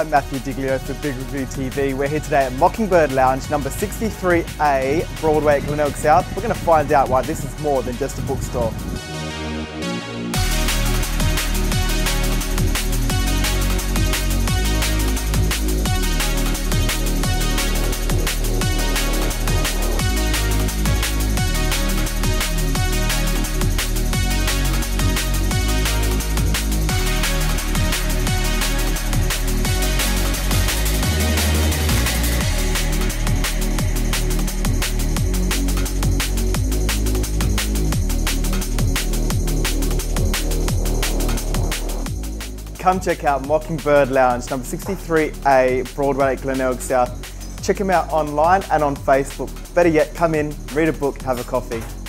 I'm Matthew Diglio for Big Review TV. We're here today at Mockingbird Lounge, number 63A, Broadway at Glenelg South. We're going to find out why this is more than just a bookstore. Come check out Mockingbird Lounge, number 63A, Broadway at Glenelg South. Check them out online and on Facebook. Better yet, come in, read a book, have a coffee.